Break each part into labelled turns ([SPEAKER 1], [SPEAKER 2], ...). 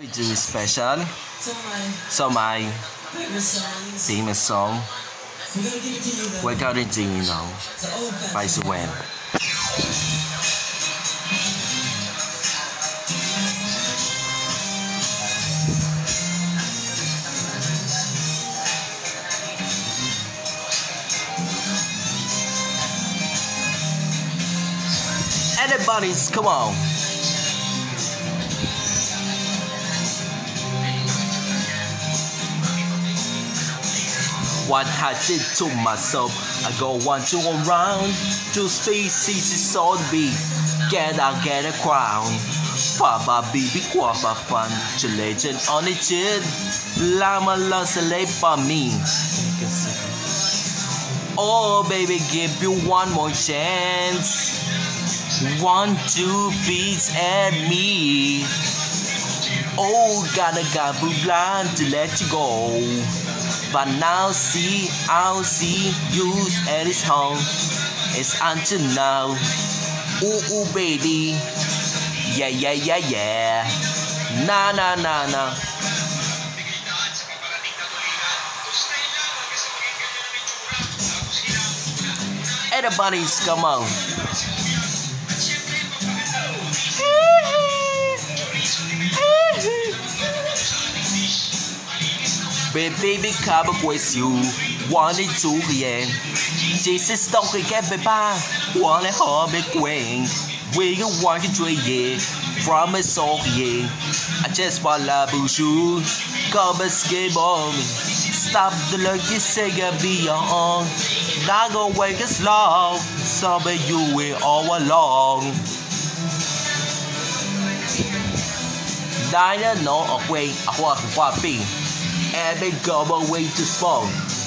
[SPEAKER 1] We do special. So my famous song. We're going to you know by Suen. Everybody's come on. What I did to myself, I go one to around. Two species on the beat, get a crown. Papa baby guapa fun, to legend on the chin. Lama lost a late for me. Oh baby, give you one more chance. 1, 2 feet at me. Oh, gotta blind to let you go. But now see, I'll see you at his home. It's until now. Ooh, ooh, baby. Yeah, yeah, yeah, yeah. Nah, nah, nah, nah. Everybody's come on. Baby, come up with you, wanted to be Jesus don't get me by, wanna hold me queen. We want to drink it from a soul, yeah. I just want to love you, come and skip on me. Stop the look you say, be your own. Not gonna wake us long, so but you will all along. Diner no away, I want to be. And they go away to spawn.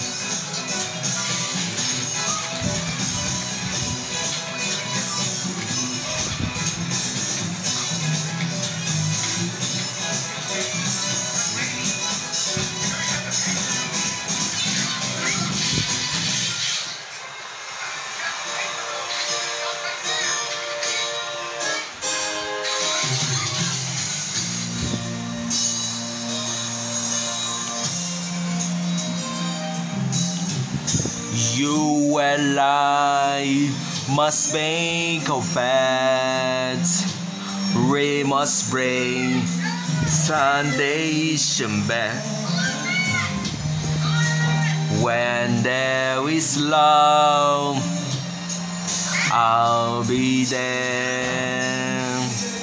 [SPEAKER 1] You and I must make a bet. We must bring foundation back. When there is love, I'll be there.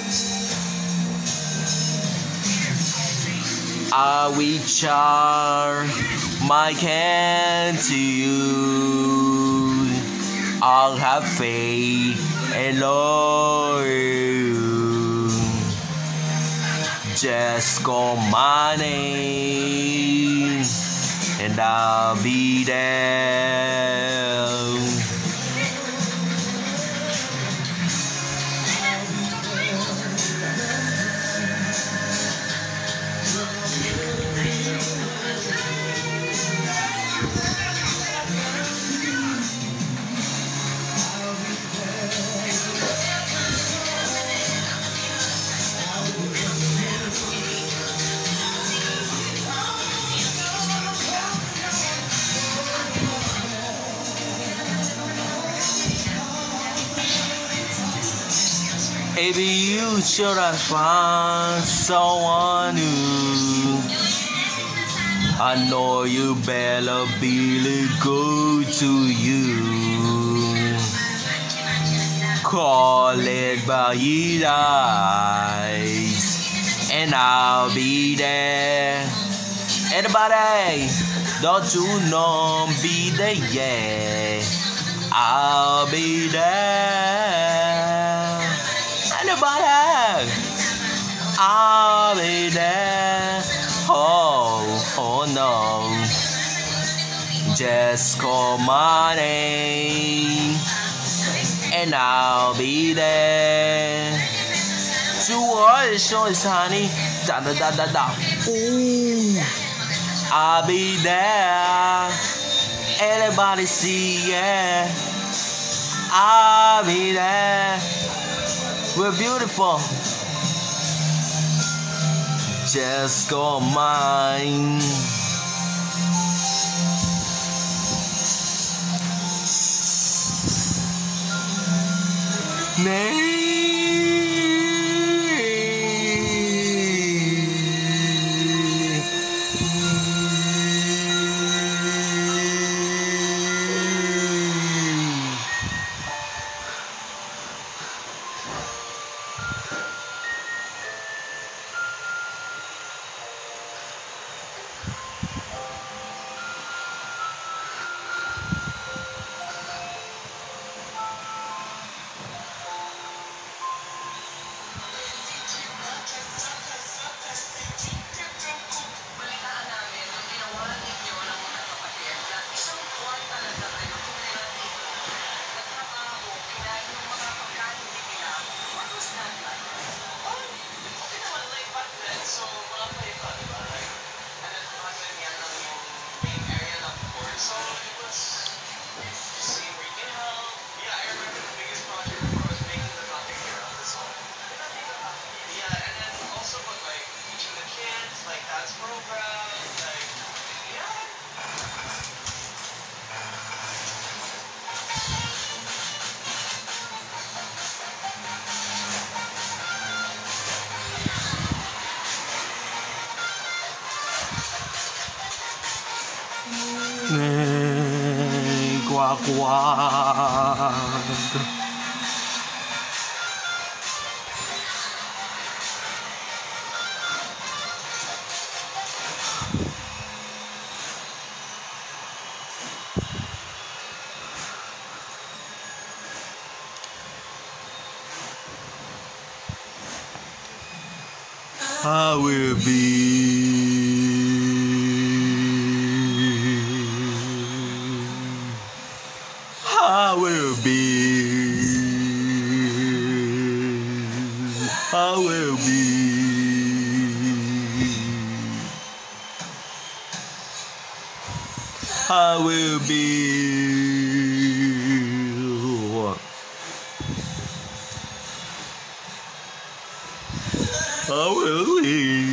[SPEAKER 1] I will charm my hand to you. I'll have faith and love you. Just call my name and I'll be there. Maybe you should have found someone new. I know you better be good to you. Call it by your eyes, and I'll be there. Everybody, don't you know be there? Yeah, I'll be there. Anybody, I'll be there. Oh no. Just call my name and I'll be there. To all the shows, honey. Da da da da da. Ooh, I'll be there. Everybody see, yeah. I'll be there. We're beautiful. just call mine. Quack quack. I will be.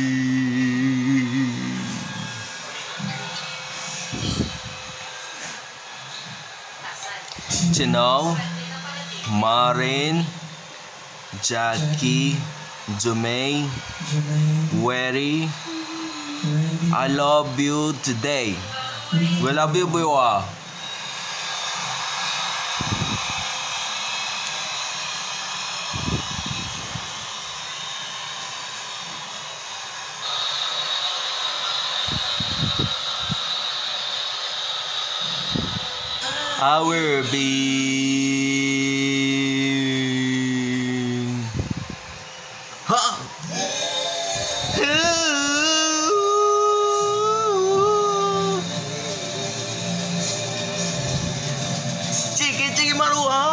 [SPEAKER 1] Chino, Marin, Jackie, Jumay, Wery, I love you today. We love you, boy. I will be. Huh? Chiki chiki maruha.